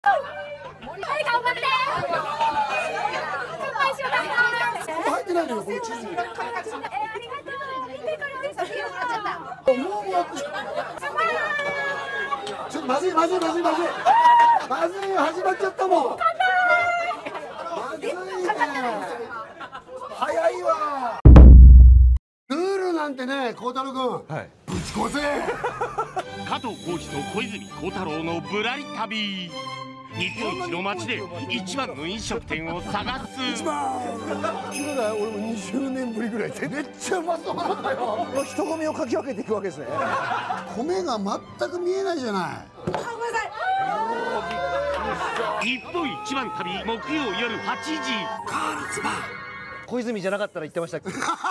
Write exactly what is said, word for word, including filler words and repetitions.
はい頑張って。乾杯しようか。 入ってないのよこの地図に。 えー、ありがとう。見てからです。ビールもらっちゃった。 もうもうちょっとまずいまずいまずいまずいまずいよ、始まっちゃったもん。まずいね。早いわ。ルールなんてね、孝太郎君、はい、ぶち壊せ。 加藤浩次と小泉孝太郎のぶらり旅。日本一の街で一番の飲食店を探す。 一番俺もにじゅうねんぶりぐらいでめっちゃうまそうなんだよ。 人混みをかき分けていくわけですね。 米が全く見えないじゃない。 あ、ごめんなさい。 日本一番旅木曜夜はちじ。 小泉じゃなかったら言ってましたっけ。